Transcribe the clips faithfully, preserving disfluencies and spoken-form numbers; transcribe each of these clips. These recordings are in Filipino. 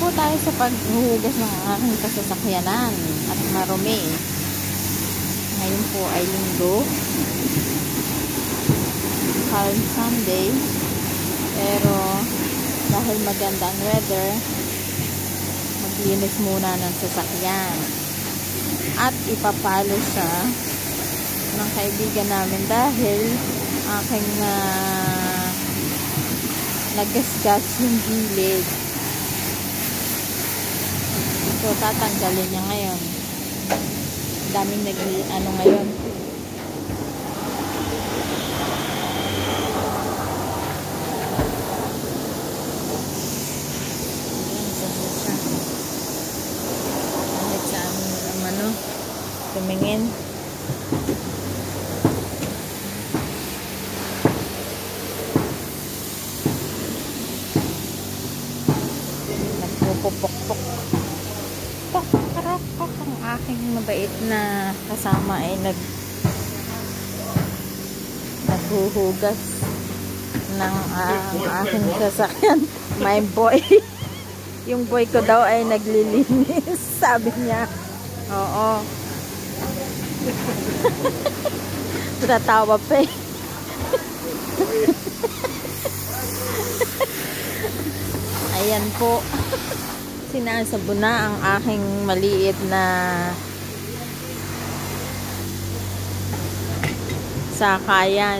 po tayo sa paghuhugas ng aking kasasakyanan at marumi. Ngayon po ay linggo, calm Sunday, pero dahil maganda ang weather, maglinis muna ng sasakyan at ipapalo siya ng kaibigan namin dahil aking uh, nagasgas yung gilid. So tatanggalin niya ngayon. Daming nag ano ngayon. Kahit sa amin ano, tumingin. Nagpupukpok. Pok-pok-pok ang aking mabait na kasama ay nag naghuhugas ng uh, aking sasakyan. My boy. Yung boy ko daw ay naglilinis. Sabi niya. Oo. Tatawa pa eh. Ayan po. Sinasabo na ang aking maliit na sakayan.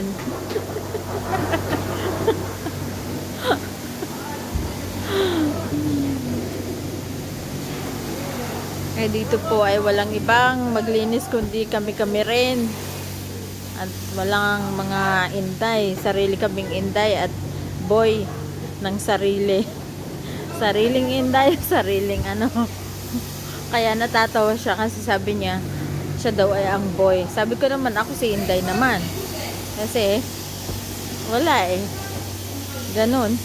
Eh dito po ay walang ibang maglinis kundi kami-kami rin. At walang mga inday, sarili kaming inday at boy ng sarili. Sariling inday, sariling ano. Kaya natatawa siya kasi sabi niya, siya daw ay ang boy. Sabi ko naman, ako si inday naman. Kasi, wala eh. Ganon.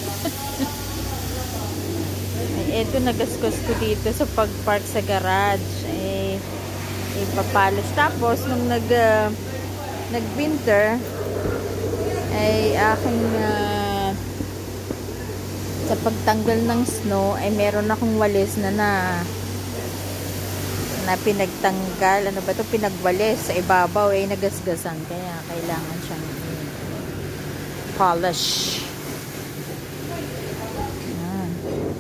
Ay, eto nagastos ko dito sa pagpark sa garage. Eh, ipapalos. Tapos, nung nag, uh, nag-winter, ay aking uh, sa pagtanggal ng snow ay meron akong walis na na na pinagtanggal, ano ba ito, pinagwalis sa ibabaw ay nagasgasan, kaya kailangan siyang polish. Yan.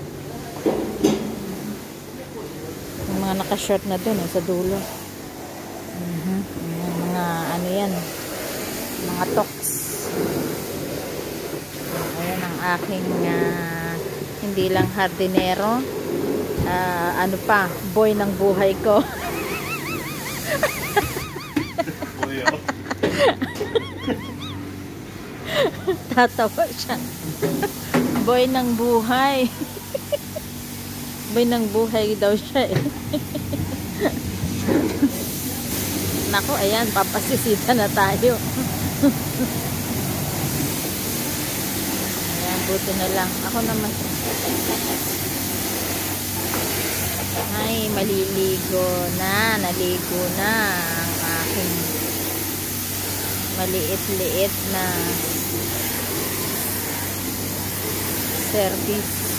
Yung mga nakashort na dun eh, sa dulo. Uh-huh. Yan, mga ano yan, mga toks. Ayan ang aking uh, hindi lang hardinero, uh, ano pa, boy ng buhay ko. Tatawa siya. Boy ng buhay. Boy ng buhay daw siya eh. Naku, ayan, papasisita na tayo. Buti na lang. Ako naman. Ay, maliligo na. Naligo na ang aking maliit-liit na service.